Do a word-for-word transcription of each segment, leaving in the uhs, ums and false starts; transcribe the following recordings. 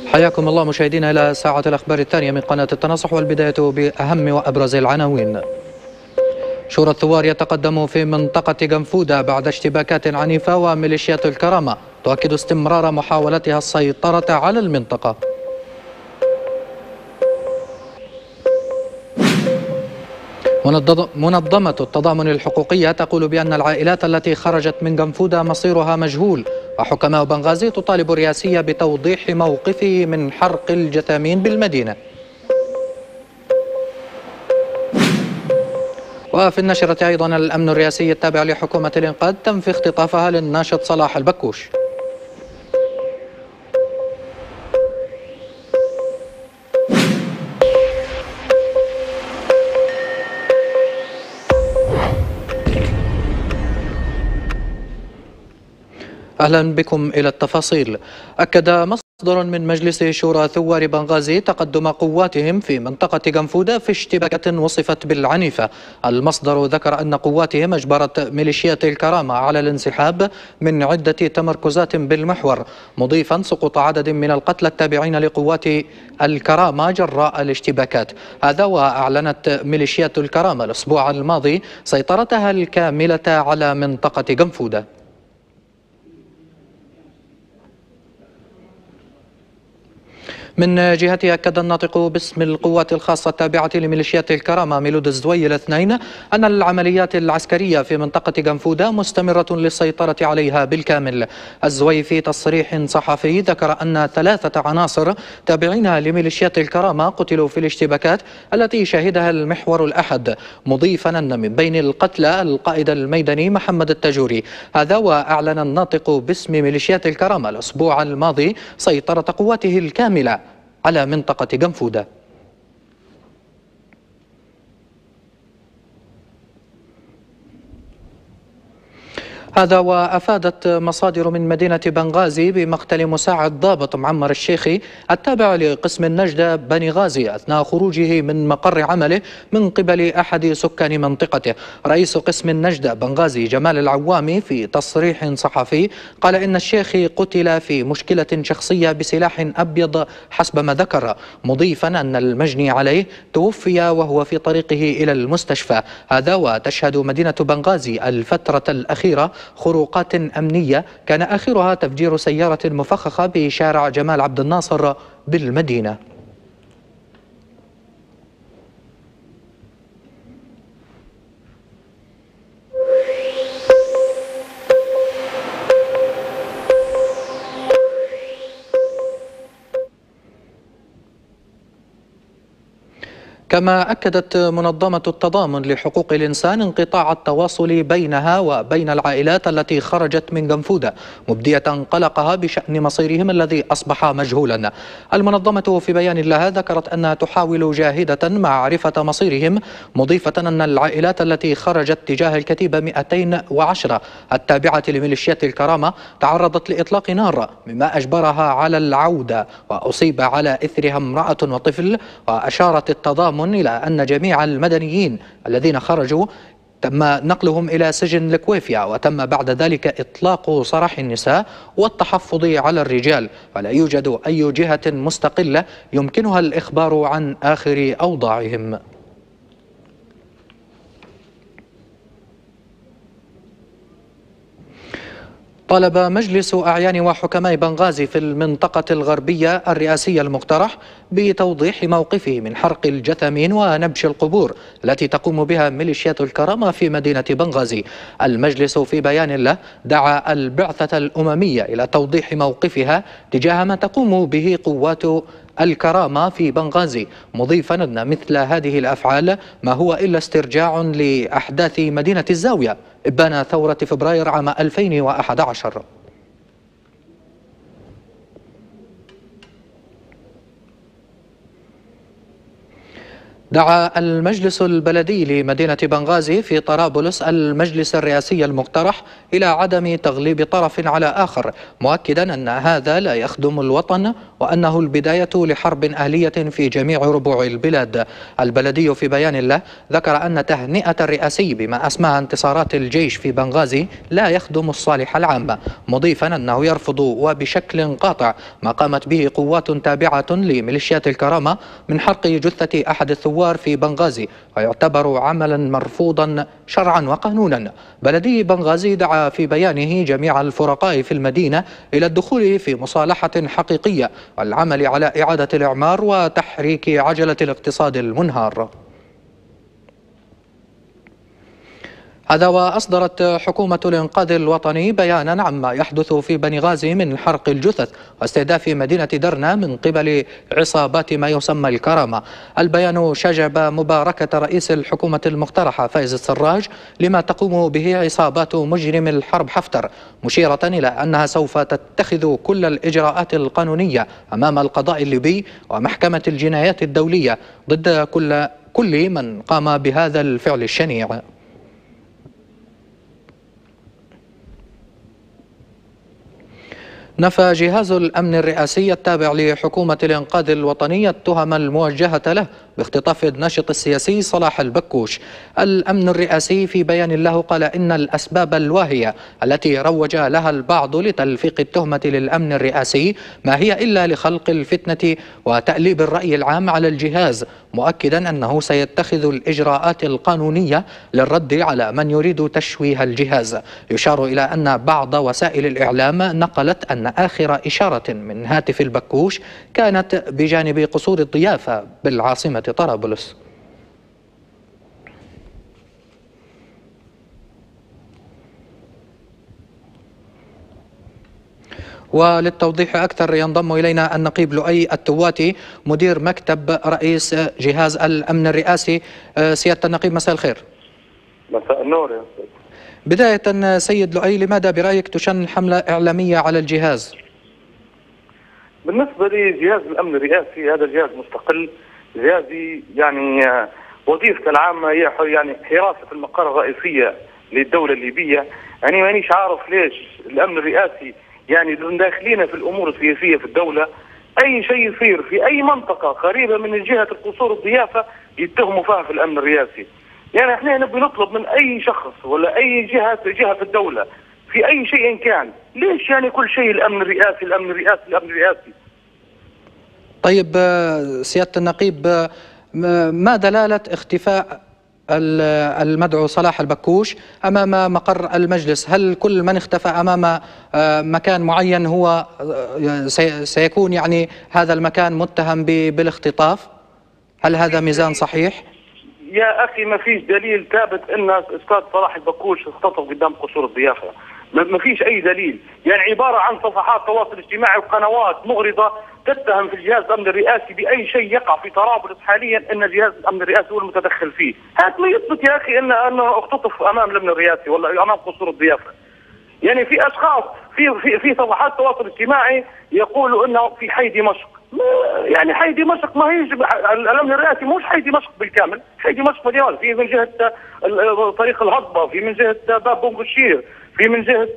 حياكم الله مشاهدينا إلى ساعة الأخبار الثانية من قناة التنصح، والبداية بأهم وأبرز العناوين. شورى الثوار يتقدم في منطقة جنفودة بعد اشتباكات عنيفة، وميليشيات الكرامة تؤكد استمرار محاولتها السيطرة على المنطقة. منظمة التضامن الحقوقية تقول بأن العائلات التي خرجت من جنفودة مصيرها مجهول، وحكماء بنغازي تطالب الرئاسية بتوضيح موقفه من حرق الجثامين بالمدينة. وفي النشرة أيضا الأمن الرئاسي التابع لحكومة الإنقاذ تنفي اختطافها للناشط صلاح البكوش. أهلا بكم إلى التفاصيل. أكد مصدر من مجلس شورى ثوار بنغازي تقدم قواتهم في منطقة جنفودة في اشتباكات وصفت بالعنيفة. المصدر ذكر أن قواتهم أجبرت ميليشيات الكرامة على الانسحاب من عدة تمركزات بالمحور، مضيفا سقوط عدد من القتلى التابعين لقوات الكرامة جراء الاشتباكات. هذا وأعلنت ميليشيات الكرامة الأسبوع الماضي سيطرتها الكاملة على منطقة جنفودة. من جهته أكد الناطق باسم القوات الخاصة التابعة لميليشيات الكرامة ميلود الزوي الاثنين أن العمليات العسكرية في منطقة جنفودة مستمرة للسيطرة عليها بالكامل. الزوي في تصريح صحفي ذكر أن ثلاثة عناصر تابعين لميليشيات الكرامة قتلوا في الاشتباكات التي شهدها المحور الأحد، مضيفا أن من بين القتلى القائد الميداني محمد التاجوري. هذا وأعلن الناطق باسم ميليشيات الكرامة الأسبوع الماضي سيطرة قواته الكاملة على منطقة جنفودة. هذا وأفادت مصادر من مدينة بنغازي بمقتل مساعد ضابط معمر الشيخي التابع لقسم النجدة بني غازي أثناء خروجه من مقر عمله من قبل أحد سكان منطقته. رئيس قسم النجدة بنغازي جمال العوامي في تصريح صحفي قال إن الشيخي قتل في مشكلة شخصية بسلاح أبيض حسب ما ذكر، مضيفا أن المجني عليه توفي وهو في طريقه إلى المستشفى. هذا وتشهد مدينة بنغازي الفترة الأخيرة خروقات أمنية كان آخرها تفجير سيارة مفخخة بشارع جمال عبد الناصر بالمدينة. كما أكدت منظمة التضامن لحقوق الإنسان انقطاع التواصل بينها وبين العائلات التي خرجت من جنفودة، مبدية قلقها بشأن مصيرهم الذي أصبح مجهولا. المنظمة في بيان لها ذكرت أنها تحاول جاهدة معرفة مصيرهم، مضيفة أن العائلات التي خرجت تجاه الكتيبة مئتين وعشرة التابعة لميليشيات الكرامة تعرضت لإطلاق نار مما أجبرها على العودة، وأصيب على إثرها امرأة وطفل. وأشارت التضامن إلى أن جميع المدنيين الذين خرجوا تم نقلهم إلى سجن الكويفيا، وتم بعد ذلك إطلاق سراح النساء والتحفظ على الرجال، ولا يوجد أي جهة مستقلة يمكنها الإخبار عن آخر أوضاعهم. طالب مجلس أعيان وحكماء بنغازي في المنطقة الغربية الرئاسية المقترح بتوضيح موقفه من حرق الجثامين ونبش القبور التي تقوم بها ميليشيات الكرامة في مدينة بنغازي. المجلس في بيان له دعا البعثة الأممية إلى توضيح موقفها تجاه ما تقوم به قوات الكرامة في بنغازي، مضيفا أن مثل هذه الأفعال ما هو إلا استرجاع لأحداث مدينة الزاوية إبان ثورة فبراير عام ألفين وأحد عشر. دعا المجلس البلدي لمدينة بنغازي في طرابلس المجلس الرئاسي المقترح إلى عدم تغليب طرف على آخر، مؤكدا أن هذا لا يخدم الوطن وأنه البداية لحرب أهلية في جميع ربوع البلاد. البلدي في بيان له ذكر أن تهنئة الرئاسي بما أسماها انتصارات الجيش في بنغازي لا يخدم الصالح العام، مضيفا أنه يرفض وبشكل قاطع ما قامت به قوات تابعة لميليشيات الكرامة من حرق جثة أحد الثوار في بنغازي، ويعتبر عملا مرفوضا شرعا وقانونا. بلدي بنغازي دعا في بيانه جميع الفرقاء في المدينة إلى الدخول في مصالحة حقيقية والعمل على إعادة الإعمار وتحريك عجلة الاقتصاد المنهار. هذا وأصدرت حكومة الإنقاذ الوطني بيانا عما يحدث في بنغازي من حرق الجثث واستهداف مدينة درنا من قبل عصابات ما يسمى الكرامة. البيان شجب مباركة رئيس الحكومة المقترحة فايز السراج لما تقوم به عصابات مجرم الحرب حفتر، مشيرة إلى أنها سوف تتخذ كل الإجراءات القانونية أمام القضاء الليبي ومحكمة الجنايات الدولية ضد كل كل من قام بهذا الفعل الشنيع. نفى جهاز الأمن الرئاسي التابع لحكومة الإنقاذ الوطني التهم الموجهة له باختطاف الناشط السياسي صلاح البكوش. الأمن الرئاسي في بيان له قال إن الأسباب الواهية التي روج لها البعض لتلفيق التهمة للأمن الرئاسي ما هي إلا لخلق الفتنة وتأليب الرأي العام على الجهاز، مؤكدا أنه سيتخذ الإجراءات القانونية للرد على من يريد تشويه الجهاز. يشار إلى أن بعض وسائل الإعلام نقلت أن آخر إشارة من هاتف البكوش كانت بجانب قصور الضيافة بالعاصمة طرابلس. وللتوضيح أكثر ينضم إلينا النقيب لؤي التواتي مدير مكتب رئيس جهاز الأمن الرئاسي. سيادة النقيب مساء الخير. مساء النور يا أستاذ. بداية سيد لؤي، لماذا برأيك تشن حملة إعلامية على الجهاز؟ بالنسبة لجهاز الأمن الرئاسي هذا جهاز مستقل، جهازي يعني وظيفته العامة هي يعني حراسة المقر الرئيسية للدولة الليبية. يعني مانيش عارف ليش الأمن الرئاسي يعني داخلين في الأمور السياسية في الدولة، أي شيء يصير في أي منطقة قريبة من جهة القصور الضيافة يتهموا فيها في الأمن الرئاسي. يعني احنا نبي نطلب من أي شخص ولا أي جهة جهة في الدولة في أي شيء كان، ليش يعني كل شيء الأمن الرئاسي الأمن الرئاسي الأمن الرئاسي؟ طيب سيادة النقيب، ما دلالة اختفاء المدعو صلاح البكوش أمام مقر المجلس؟ هل كل من اختفى أمام مكان معين هو سيكون يعني هذا المكان متهم بالاختطاف؟ هل هذا ميزان صحيح؟ يا أخي ما فيش دليل ثابت أن أستاذ صلاح البكوش اختطف قدام قصور الضيافة، ما فيش أي دليل. يعني عبارة عن صفحات تواصل اجتماعي وقنوات مغرضة تتهم في الجهاز الأمن الرئاسي بأي شيء يقع في طرابلس حاليا أن جهاز الأمن الرئاسي هو المتدخل فيه. هذا ما يثبت يا أخي أن أنه اختطف أمام الأمن الرئاسي ولا أمام قصور الضيافة. يعني في أشخاص في في في صفحات تواصل اجتماعي يقولوا أنه في حي دمشق. يعني حي دمشق ما هي الأمن الرئاسي مش حي دمشق بالكامل، حي دمشق مليون، في من جهة طريق الهضبة، في من جهة باب بونغشير، في من جهة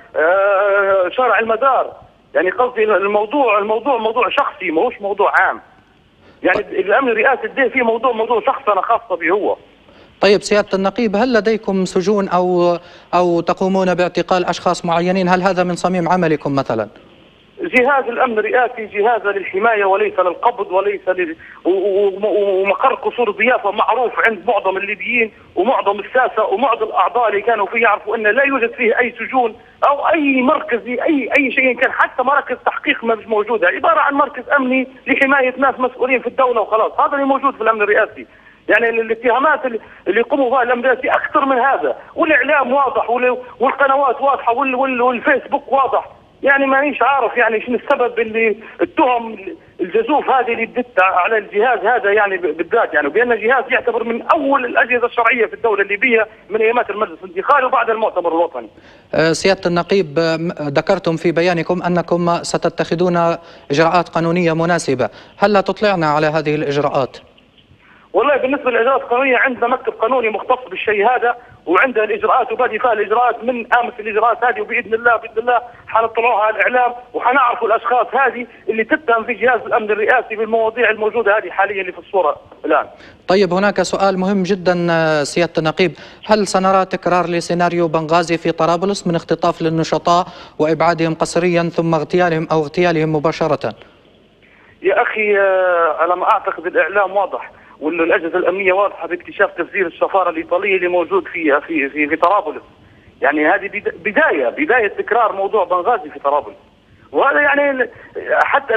شارع المدار. يعني قصدي الموضوع الموضوع موضوع شخصي ما هوش موضوع عام. يعني الأمن الرئاسي ده فيه موضوع موضوع شخصي أنا خاصة به هو. طيب سيادة النقيب، هل لديكم سجون أو أو تقومون باعتقال أشخاص معينين؟ هل هذا من صميم عملكم مثلا؟ جهاز الأمن الرئاسي جهاز للحماية وليس للقبض وليس لل... ومقر قصور الضيافة معروف عند معظم الليبيين ومعظم الساسة ومعظم الأعضاء اللي كانوا فيه يعرفوا أن لا يوجد فيه أي سجون أو أي مركز أي أي شيء كان، حتى مراكز تحقيق ما مش موجودة، عبارة عن مركز أمني لحماية ناس مسؤولين في الدولة وخلاص. هذا اللي موجود في الأمن الرئاسي. يعني الاتهامات اللي يقوموا بها الأمن الرئاسي أكثر من هذا، والإعلام واضح والقنوات واضحة والفيسبوك واضح. يعني مانيش عارف يعني شنو السبب اللي التهم الجزوف هذه اللي ادت على الجهاز هذا يعني بالذات، يعني بأن الجهاز يعتبر من أول الأجهزة الشرعية في الدولة الليبية من أيامات المجلس الانتقالي وبعد المؤتمر الوطني. سيادة النقيب، ذكرتم في بيانكم أنكم ستتخذون إجراءات قانونية مناسبة، هل لا تطلعنا على هذه الإجراءات؟ والله بالنسبه للاجراءات القانونيه عندنا مكتب قانوني مختص بالشيء هذا، وعنده الاجراءات وبادي فيها الاجراءات من قامت الاجراءات هذه، وباذن الله باذن الله حنطلعوها على الاعلام وحنعرفوا الاشخاص هذه اللي تتهم في جهاز الامن الرئاسي بالمواضيع الموجوده هذه حاليا اللي في الصوره الان. طيب هناك سؤال مهم جدا سيادة النقيب، هل سنرى تكرار لسيناريو بنغازي في طرابلس من اختطاف للنشطاء وابعادهم قسريا ثم اغتيالهم او اغتيالهم مباشرة؟ يا اخي على ما اعتقد الاعلام واضح والاجهزه الامنيه واضحه باكتشاف تفجير السفاره الايطاليه اللي موجود في في في, في طرابلس. يعني هذه بدايه بدايه تكرار موضوع بنغازي في طرابلس، وهذا يعني حتى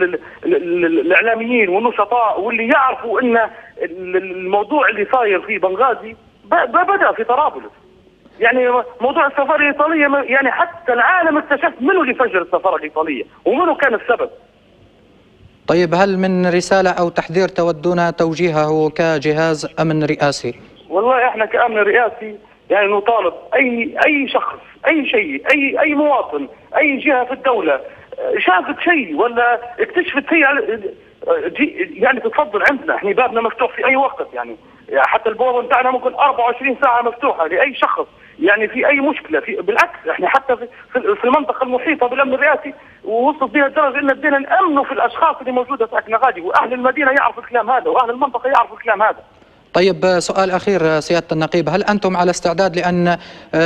الاعلاميين والنشطاء واللي يعرفوا ان الموضوع اللي صاير في بنغازي بدا في طرابلس. يعني موضوع السفاره الايطاليه يعني حتى العالم اكتشف منو اللي فجر السفاره الايطاليه ومنو كان السبب. طيب هل من رسالة أو تحذير تودون توجيهه كجهاز أمن رئاسي؟ والله احنا كأمن رئاسي يعني نطالب أي أي شخص أي شيء أي أي مواطن أي جهة في الدولة شافت شيء ولا اكتشفت شيء يعني تتفضل عندنا، احنا بابنا مفتوح في أي وقت، يعني حتى البوابة بتاعنا ممكن أربعة وعشرين ساعة مفتوحة لأي شخص يعني في أي مشكلة. في بالعكس احنا حتى في في المنطقة المحيطة بالأمن الرئاسي ووصلت بها الدرجة ان بدينا نأمنوا في الأشخاص اللي موجودة ساكنة غادي، وأهل المدينة يعرفوا الكلام هذا وأهل المنطقة يعرفوا الكلام هذا. طيب سؤال أخير سيادة النقيب، هل أنتم على استعداد لأن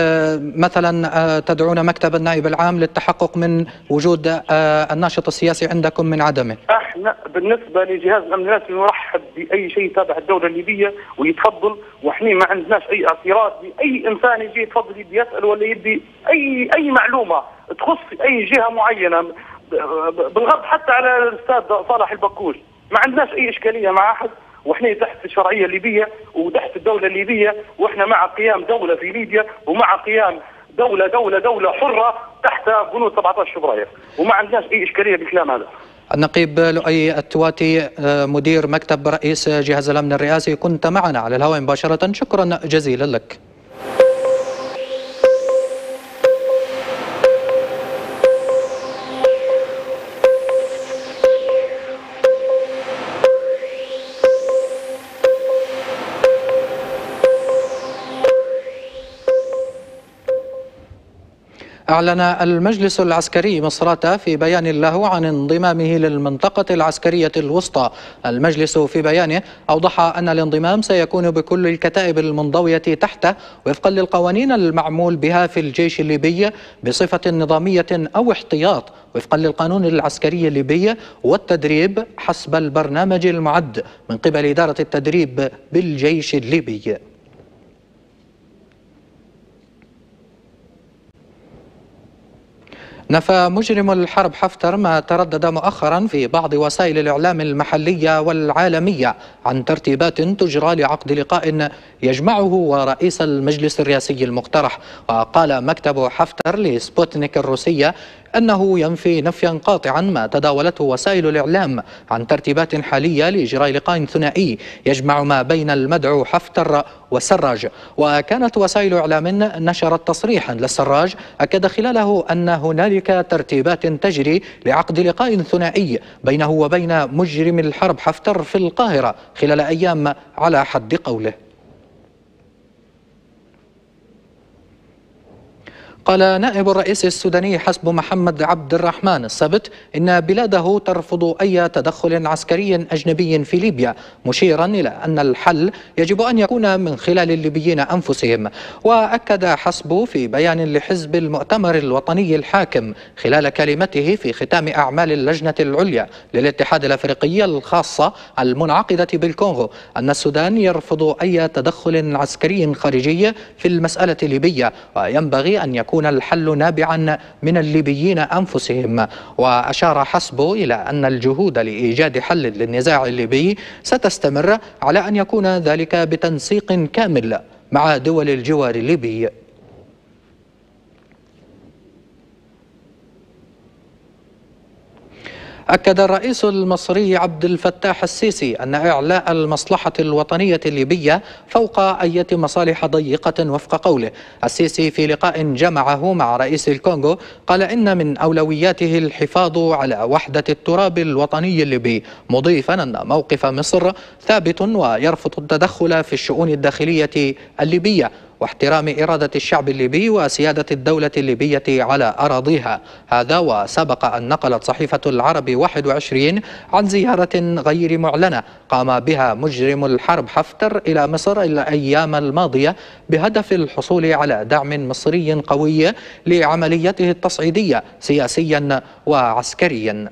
مثلا تدعون مكتب النائب العام للتحقق من وجود الناشط السياسي عندكم من عدمه؟ احنا بالنسبة لجهاز الأمن الرئاسي نرحب بأي شيء تابع الدولة الليبية ويتفضل، واحنا ما عندناش أي اعتراض بأي إنسان يجي يتفضل يبي يسأل ولا يبي أي أي معلومة تخص أي جهة معينة، بالغض حتى على الأستاذ صالح البكوش. ما عندناش أي إشكالية مع أحد، واحنا تحت الشرعيه الليبيه وتحت الدوله الليبيه، واحنا مع قيام دوله في ليبيا ومع قيام دوله دوله دوله حره تحت بنود سبعة عشر فبراير، وما عندناش اي اشكاليه بالكلام هذا. النقيب لؤي التواتي مدير مكتب رئيس جهاز الامن الرئاسي، كنت معنا على الهواء مباشره، شكرا جزيلا لك. أعلن المجلس العسكري مصراتة في بيان له عن انضمامه للمنطقة العسكرية الوسطى. المجلس في بيانه أوضح أن الانضمام سيكون بكل الكتائب المنضوية تحته وفقا للقوانين المعمول بها في الجيش الليبي بصفة نظامية أو احتياط وفقا للقانون العسكري الليبي والتدريب حسب البرنامج المعد من قبل إدارة التدريب بالجيش الليبي. نفى مجرم الحرب حفتر ما تردد مؤخرا في بعض وسائل الإعلام المحلية والعالمية عن ترتيبات تجرى لعقد لقاء يجمعه ورئيس المجلس الرئاسي المقترح. وقال مكتب حفتر لسبوتنيك الروسية أنه ينفي نفيا قاطعا ما تداولته وسائل الإعلام عن ترتيبات حالية لإجراء لقاء ثنائي يجمع ما بين المدعو حفتر والسراج. وكانت وسائل إعلام نشرت تصريحا للسراج أكد خلاله أن هنالك ترتيبات تجري لعقد لقاء ثنائي بينه وبين مجرم الحرب حفتر في القاهرة خلال أيام على حد قوله. قال نائب الرئيس السوداني حسب محمد عبد الرحمن السبت إن بلاده ترفض أي تدخل عسكري أجنبي في ليبيا، مشيرا إلى أن الحل يجب أن يكون من خلال الليبيين أنفسهم. وأكد حسب في بيان لحزب المؤتمر الوطني الحاكم خلال كلمته في ختام أعمال اللجنة العليا للاتحاد الأفريقي الخاصة المنعقدة بالكونغو أن السودان يرفض أي تدخل عسكري خارجي في المسألة الليبية، وينبغي أن يكون يكون الحل نابعا من الليبيين أنفسهم. وأشار حسبه إلى أن الجهود لإيجاد حل للنزاع الليبي ستستمر على أن يكون ذلك بتنسيق كامل مع دول الجوار الليبي. أكد الرئيس المصري عبد الفتاح السيسي أن إعلاء المصلحة الوطنية الليبية فوق أي مصالح ضيقة. وفق قوله السيسي في لقاء جمعه مع رئيس الكونغو قال إن من أولوياته الحفاظ على وحدة التراب الوطني الليبي، مضيفا أن موقف مصر ثابت ويرفض التدخل في الشؤون الداخلية الليبية واحترام إرادة الشعب الليبي وسيادة الدولة الليبية على أراضيها. هذا وسبق أن نقلت صحيفة العرب واحد وعشرين عن زيارة غير معلنة قام بها مجرم الحرب حفتر إلى مصر الأيام الماضية بهدف الحصول على دعم مصري قوي لعمليته التصعيدية سياسيا وعسكريا.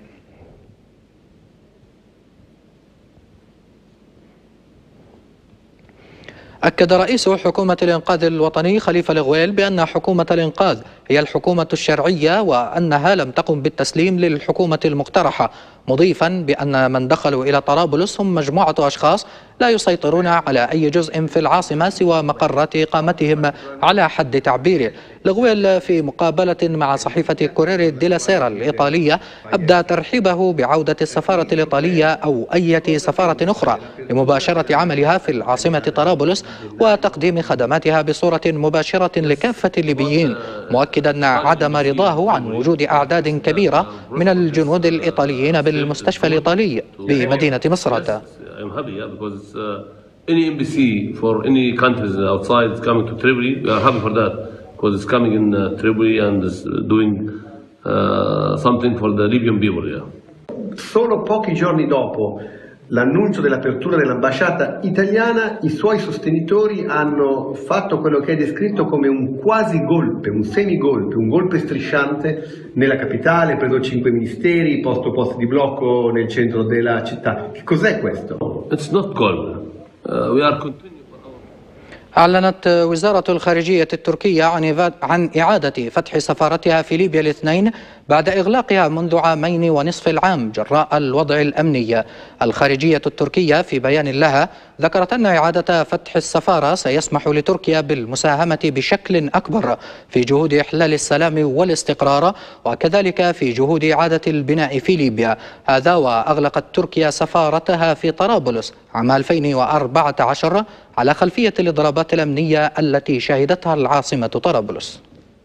أكد رئيس حكومة الإنقاذ الوطني خليفة الغويل بأن حكومة الإنقاذ هي الحكومة الشرعية وأنها لم تقم بالتسليم للحكومة المقترحة، مضيفا بأن من دخلوا إلى طرابلس هم مجموعة أشخاص لا يسيطرون على أي جزء في العاصمة سوى مقرات إقامتهم على حد تعبيره. الغويل في مقابلة مع صحيفة كوريري ديلا سيرا الإيطالية أبدى ترحيبه بعودة السفارة الإيطالية أو أي سفارة أخرى لمباشرة عملها في العاصمة طرابلس وتقديم خدماتها بصورة مباشرة لكافة الليبيين، مؤكدا عدم رضاه عن وجود أعداد كبيرة من الجنود الإيطاليين بالمستشفى الإيطالي بمدينة مصراتة. Any embassy for any countries outside is coming to Tripoli. We are happy for that because it's coming in uh, Tripoli and is doing uh, something for the Libyan people. Yeah. Solo pochi giorni dopo l'annuncio dell'apertura dell'ambasciata italiana, i suoi sostenitori hanno fatto quello che è descritto come un quasi golpe, un semigolpe, un golpe strisciante nella capitale, preso cinque ministeri, posto posti di blocco nel centro della città. Che cos'è questo? It's not golpe. Uh, we are continuing. أعلنت وزارة الخارجية التركية عن إعادة فتح سفارتها في ليبيا الاثنين بعد إغلاقها منذ عامين ونصف العام جراء الوضع الأمني. الخارجية التركية في بيان لها ذكرت أن إعادة فتح السفارة سيسمح لتركيا بالمساهمة بشكل أكبر في جهود إحلال السلام والاستقرار وكذلك في جهود إعادة البناء في ليبيا. هذا وأغلقت تركيا سفارتها في طرابلس عام ألفين وأربعة عشر على خلفية الإضرابات الأمنية التي شهدتها العاصمة طرابلس.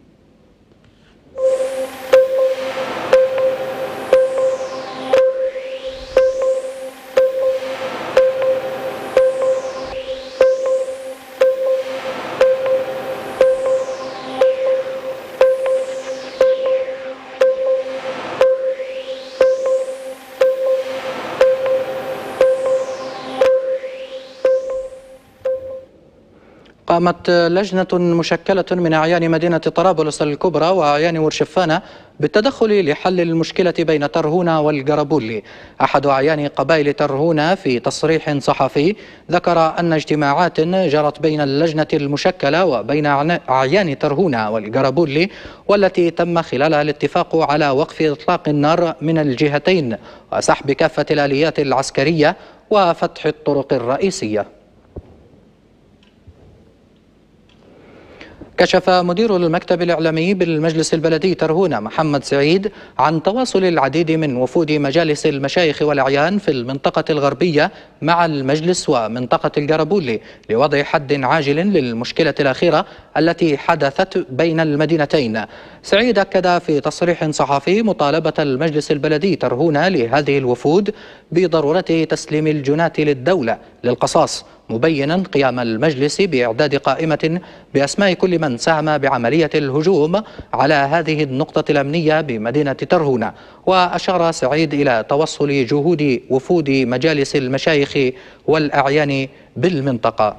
قامت لجنة مشكلة من أعيان مدينة طرابلس الكبرى وأعيان ورشفانة بالتدخل لحل المشكلة بين ترهونة والقربولي. أحد أعيان قبائل ترهونة في تصريح صحفي ذكر أن اجتماعات جرت بين اللجنة المشكلة وبين أعيان ترهونة والقربولي والتي تم خلالها الاتفاق على وقف إطلاق النار من الجهتين وسحب كافة الآليات العسكرية وفتح الطرق الرئيسية. كشف مدير المكتب الإعلامي بالمجلس البلدي ترهونة محمد سعيد عن تواصل العديد من وفود مجالس المشايخ والأعيان في المنطقة الغربية مع المجلس ومنطقة القربولي لوضع حد عاجل للمشكلة الأخيرة التي حدثت بين المدينتين. سعيد أكد في تصريح صحفي مطالبة المجلس البلدي ترهونة لهذه الوفود بضرورة تسليم الجنات للدولة للقصاص، مبينا قيام المجلس بإعداد قائمة بأسماء كل من ساهم بعملية الهجوم على هذه النقطة الأمنية بمدينة ترهونة. وأشار سعيد إلى توصل جهود وفود مجالس المشايخ والأعيان بالمنطقة.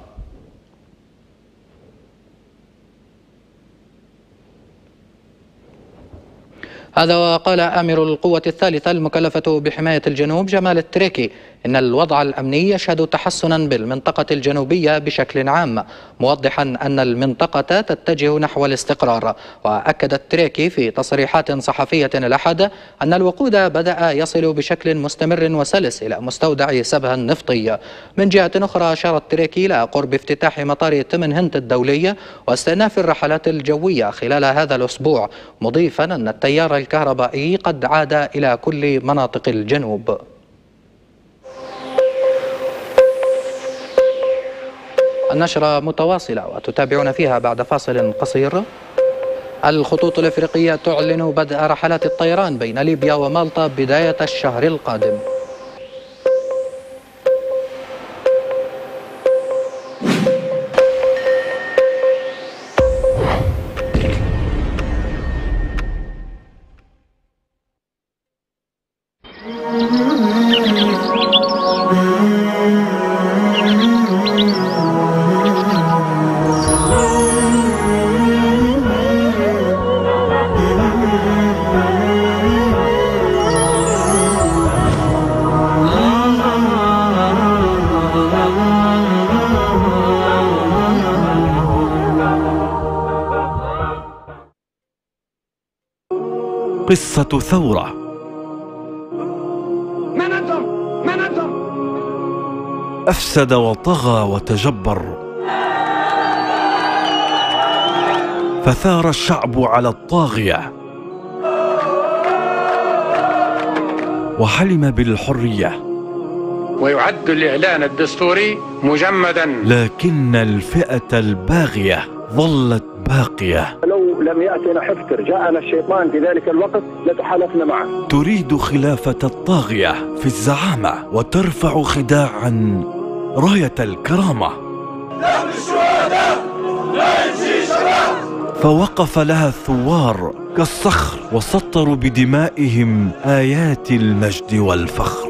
هذا وقال آمر القوة الثالثة المكلفة بحماية الجنوب جمال التريكي إن الوضع الأمني يشهد تحسنا بالمنطقة الجنوبية بشكل عام، موضحا أن المنطقة تتجه نحو الاستقرار. وأكد التريكي في تصريحات صحفية الأحد أن الوقود بدأ يصل بشكل مستمر وسلس إلى مستودع سبها النفطي. من جهة أخرى أشار التريكي إلى قرب افتتاح مطار تمن هنت الدولي واستئناف الرحلات الجوية خلال هذا الأسبوع، مضيفا أن التيار الكهربائي قد عاد إلى كل مناطق الجنوب. النشرة متواصلة وتتابعون فيها بعد فاصل قصير. الخطوط الإفريقية تعلن بدء رحلات الطيران بين ليبيا ومالطا بداية الشهر القادم. قصة ثورة. من أنتم؟ من أنتم؟ أفسد وطغى وتجبر، فثار الشعب على الطاغية وحلم بالحرية، ويعد الإعلان الدستوري مجمدا، لكن الفئة الباغية ظلت باقية. لو لم يأتنا حفتر جاءنا الشيطان في ذلك الوقت لتحالفنا معه. تريد خلافة الطاغية في الزعامة وترفع خداعا راية الكرامة. دم الشهداء لا يمشي شباب. فوقف لها الثوار كالصخر وسطروا بدمائهم آيات المجد والفخر،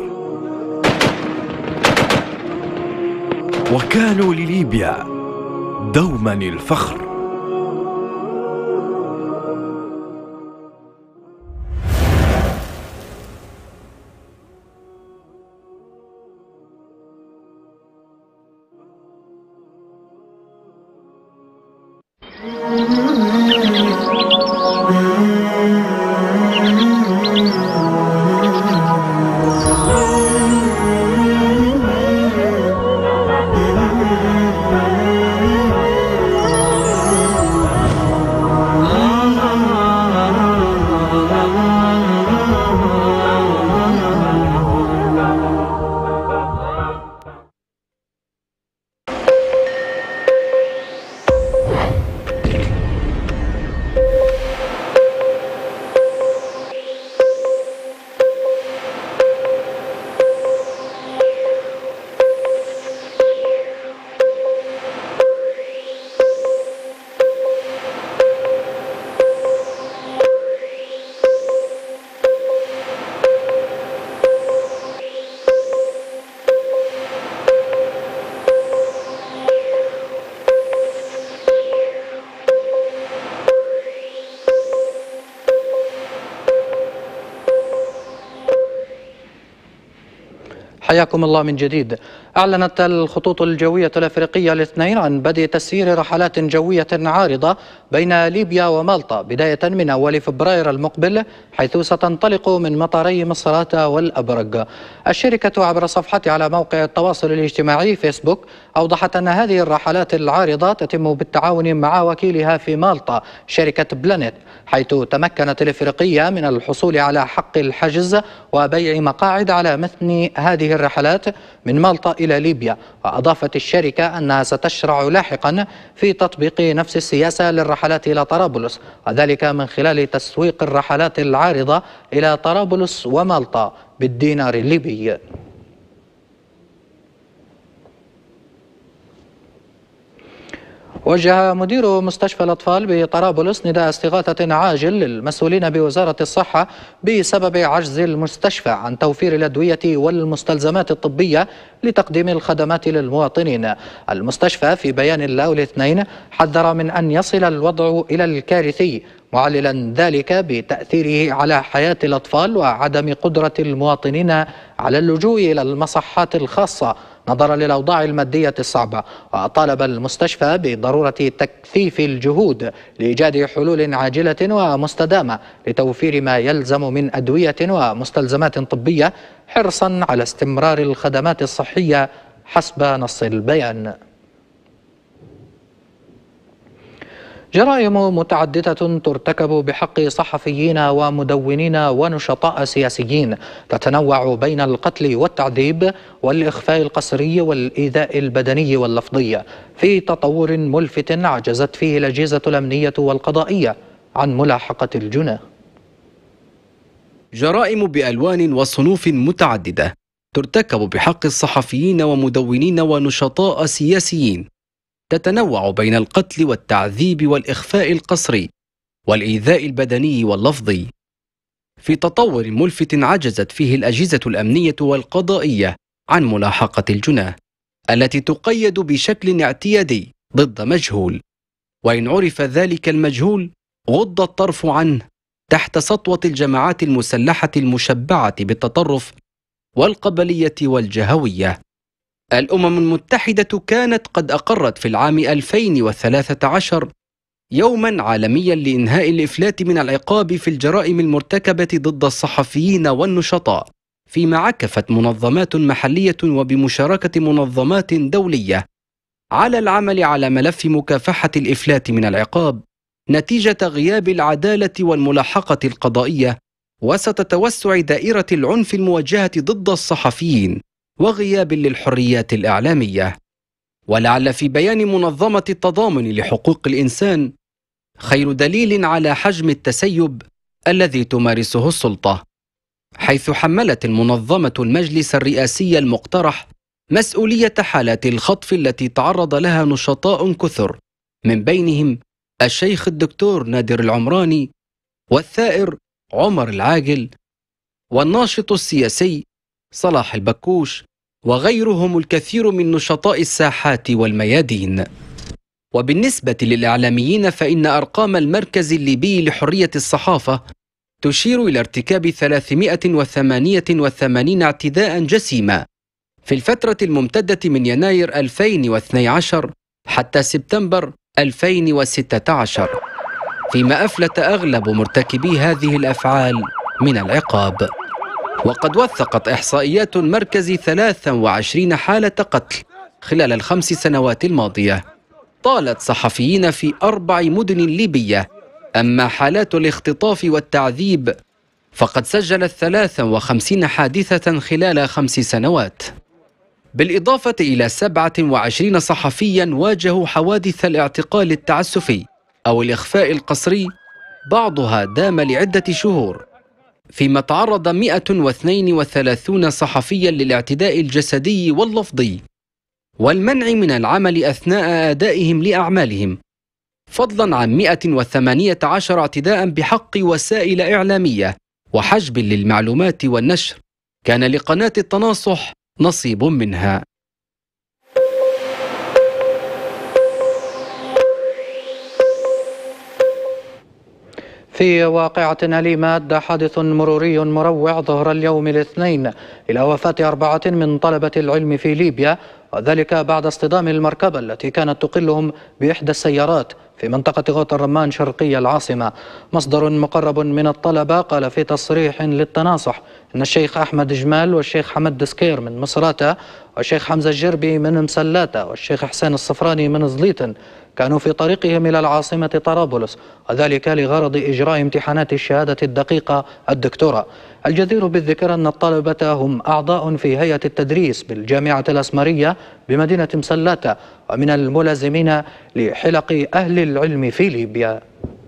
وكانوا لليبيا دوما الفخر. حياكم الله من جديد. أعلنت الخطوط الجوية الأفريقية الاثنين عن بدء تسيير رحلات جوية عارضة بين ليبيا ومالطا بداية من أول فبراير المقبل، حيث ستنطلق من مطاري مصراتة والأبرق. الشركة عبر صفحتها على موقع التواصل الاجتماعي فيسبوك أوضحت أن هذه الرحلات العارضة تتم بالتعاون مع وكيلها في مالطا شركة بلانيت، حيث تمكنت الإفريقية من الحصول على حق الحجز وبيع مقاعد على متن هذه الرحلات من مالطا إلى ليبيا. وأضافت الشركة أنها ستشرع لاحقا في تطبيق نفس السياسة للرحلات إلى طرابلس، وذلك من خلال تسويق الرحلات العارضة إلى طرابلس ومالطا بالدينار الليبي. وجه مدير مستشفى الأطفال بطرابلس نداء استغاثة عاجل للمسؤولين بوزارة الصحة بسبب عجز المستشفى عن توفير الأدوية والمستلزمات الطبية لتقديم الخدمات للمواطنين. المستشفى في بيان له الاثنين حذر من أن يصل الوضع إلى الكارثي، معللا ذلك بتأثيره على حياة الأطفال وعدم قدرة المواطنين على اللجوء إلى المصحات الخاصة نظرا للأوضاع المادية الصعبة. وطالب المستشفى بضرورة تكثيف الجهود لإيجاد حلول عاجلة ومستدامة لتوفير ما يلزم من أدوية ومستلزمات طبية، حرصا على استمرار الخدمات الصحية حسب نص البيان. جرائم متعددة ترتكب بحق صحفيين ومدونين ونشطاء سياسيين، تتنوع بين القتل والتعذيب والإخفاء القسري والإيذاء البدني واللفظي، في تطور ملفت عجزت فيه الأجهزة الأمنية والقضائية عن ملاحقة الجناه. جرائم بألوان وصنوف متعددة ترتكب بحق الصحفيين ومدونين ونشطاء سياسيين، تتنوع بين القتل والتعذيب والإخفاء القسري والإيذاء البدني واللفظي، في تطور ملفت عجزت فيه الأجهزة الأمنية والقضائية عن ملاحقة الجناه التي تقيد بشكل اعتيادي ضد مجهول، وإن عرف ذلك المجهول غض الطرف عنه تحت سطوة الجماعات المسلحة المشبعة بالتطرف والقبلية والجهوية. الأمم المتحدة كانت قد أقرت في العام ألفين وثلاثة عشر يوماً عالمياً لإنهاء الإفلات من العقاب في الجرائم المرتكبة ضد الصحفيين والنشطاء، فيما عكفت منظمات محلية وبمشاركة منظمات دولية على العمل على ملف مكافحة الإفلات من العقاب نتيجة غياب العدالة والملاحقة القضائية وسط توسع دائرة العنف الموجهة ضد الصحفيين وغياب للحريات الإعلامية. ولعل في بيان منظمة التضامن لحقوق الإنسان خير دليل على حجم التسيب الذي تمارسه السلطة، حيث حملت المنظمة المجلس الرئاسي المقترح مسؤولية حالات الخطف التي تعرض لها نشطاء كثر، من بينهم الشيخ الدكتور نادر العمراني والثائر عمر العاقل والناشط السياسي صلاح البكوش وغيرهم الكثير من نشطاء الساحات والميادين. وبالنسبة للإعلاميين فإن أرقام المركز الليبي لحرية الصحافة تشير إلى ارتكاب ثلاثمائة وثمانية وثمانين اعتداء جسيما في الفترة الممتدة من يناير ألفين واثني عشر حتى سبتمبر ألفين وستة عشر، فيما أفلت أغلب مرتكبي هذه الأفعال من العقاب. وقد وثقت إحصائيات المركز ثلاث وعشرين حالة قتل خلال الخمس سنوات الماضية طالت صحفيين في أربع مدن ليبية، أما حالات الاختطاف والتعذيب فقد سجلت ثلاث وخمسين حادثة خلال خمس سنوات، بالإضافة إلى سبعة وعشرين صحفيا واجهوا حوادث الاعتقال التعسفي أو الإخفاء القسري، بعضها دام لعدة شهور، فيما تعرض مئة واثنين وثلاثين صحفيا للاعتداء الجسدي واللفظي والمنع من العمل أثناء أدائهم لأعمالهم، فضلا عن مئة وثمانية عشر اعتداء بحق وسائل إعلامية وحجب للمعلومات والنشر كان لقناة التناصح نصيب منها. في واقعة أليمة أدى حادث مروري مروع ظهر اليوم الاثنين إلى وفاة أربعة من طلبة العلم في ليبيا، وذلك بعد اصطدام المركبة التي كانت تقلهم بإحدى السيارات في منطقة غوط الرمان شرقي العاصمة. مصدر مقرب من الطلبة قال في تصريح للتناصح أن الشيخ أحمد جمال والشيخ حمد دسكير من مصراتة والشيخ حمزة الجربي من مسلاتة والشيخ حسين الصفراني من زليطن كانوا في طريقهم إلى العاصمة طرابلس، وذلك لغرض إجراء امتحانات الشهادة الدقيقة الدكتوراه. الجدير بالذكر أن الطلبة هم أعضاء في هيئة التدريس بالجامعة الأسمرية بمدينة مسلاتة ومن الملازمين لحلق أهل العلم في ليبيا.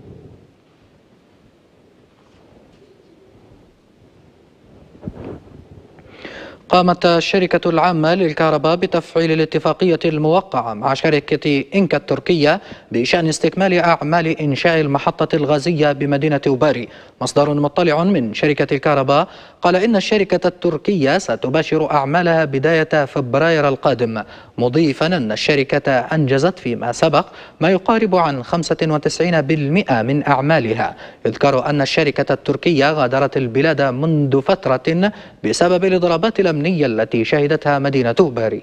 قامت الشركة العامة للكهرباء بتفعيل الاتفاقية الموقعة مع شركة إنكا التركية بشأن استكمال أعمال إنشاء المحطة الغازية بمدينة أوباري. مصدر مطلع من شركة الكهرباء قال إن الشركة التركية ستباشر أعمالها بداية فبراير القادم، مضيفا أن الشركة أنجزت فيما سبق ما يقارب عن خمسة وتسعين بالمئة من أعمالها. يذكر أن الشركة التركية غادرت البلاد منذ فترة بسبب الإضرابات الأمنية التي شهدتها مدينة أوباري.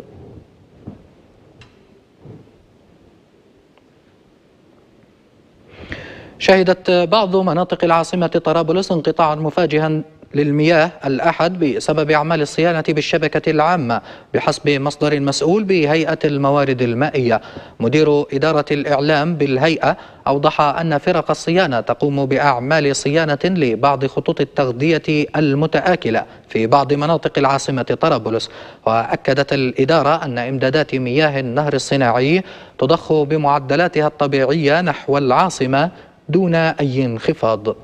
شهدت بعض مناطق العاصمة طرابلس انقطاعا مفاجئا للمياه الأحد بسبب أعمال الصيانة بالشبكة العامة بحسب مصدر مسؤول بهيئة الموارد المائية. مدير إدارة الإعلام بالهيئة أوضح أن فرق الصيانة تقوم بأعمال صيانة لبعض خطوط التغذية المتآكلة في بعض مناطق العاصمة طرابلس. وأكدت الإدارة أن إمدادات مياه النهر الصناعي تضخ بمعدلاتها الطبيعية نحو العاصمة دون أي انخفاض.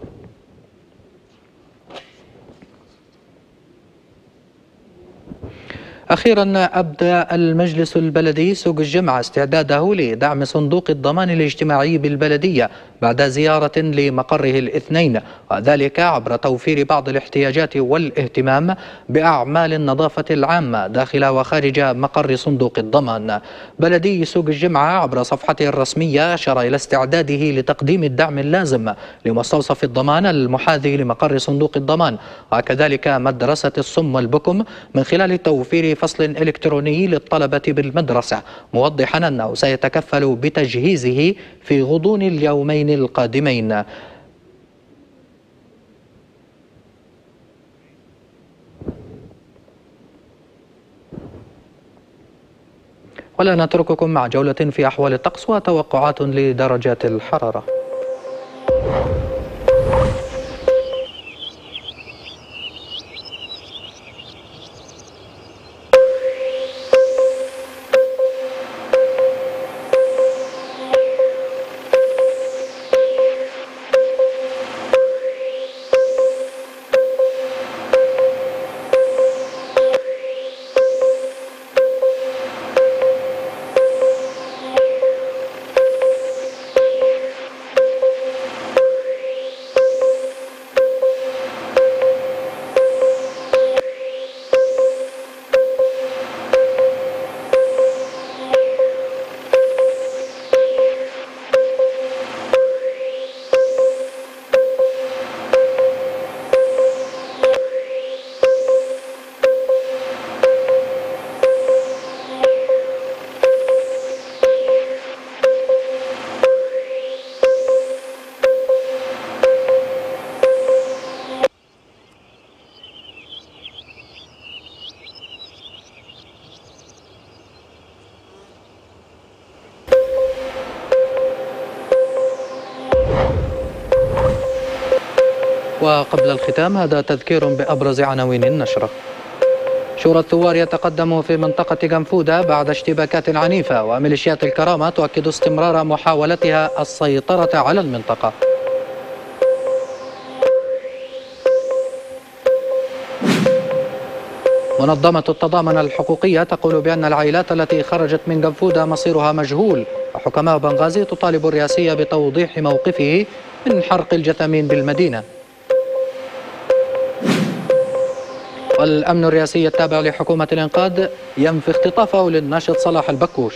أخيرا أبدأ المجلس البلدي سوق الجمعة استعداده لدعم صندوق الضمان الاجتماعي بالبلدية بعد زيارة لمقره الاثنين، وذلك عبر توفير بعض الاحتياجات والاهتمام بأعمال النظافة العامة داخل وخارج مقر صندوق الضمان. بلدي سوق الجمعة عبر صفحته الرسمية أشار إلى استعداده لتقديم الدعم اللازم لمستوصف الضمان المحاذي لمقر صندوق الضمان، وكذلك مدرسة الصم والبكم من خلال توفير فصل إلكتروني للطلبة بالمدرسة، موضحا أنه سيتكفل بتجهيزه في غضون اليومين القادمين. ولا نترككم مع جولة في أحوال الطقس وتوقعات لدرجات الحرارة. وقبل الختام هذا تذكير بأبرز عناوين النشرة. شورى الثوار يتقدم في منطقة جنفودة بعد اشتباكات عنيفة، وميليشيات الكرامة تؤكد استمرار محاولتها السيطرة على المنطقة. منظمة التضامن الحقوقية تقول بأن العائلات التي خرجت من جنفودة مصيرها مجهول، وحكماء بنغازي تطالب الرئاسية بتوضيح موقفه من حرق الجثامين بالمدينة. والأمن الرئاسي التابع لحكومة الإنقاذ ينفي اختطافه للناشط صلاح البكوش.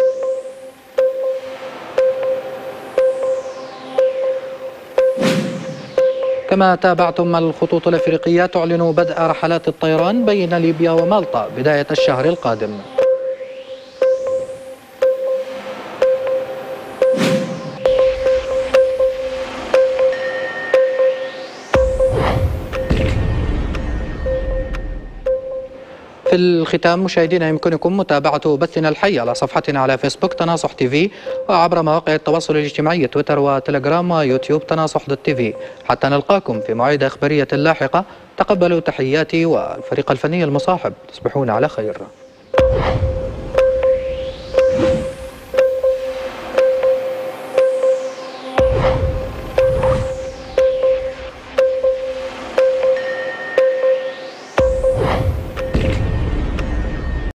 كما تابعتم الخطوط الأفريقية تعلن بدء رحلات الطيران بين ليبيا ومالطا بداية الشهر القادم. في الختام مشاهدينا يمكنكم متابعة بثنا الحي على صفحتنا على فيسبوك تناصح تي في، وعبر مواقع التواصل الاجتماعي تويتر وتليجرام ويوتيوب تناصح دوت تي في. حتى نلقاكم في موعد إخبارية لاحقة، تقبلوا تحياتي والفريق الفني المصاحب. تصبحون على خير.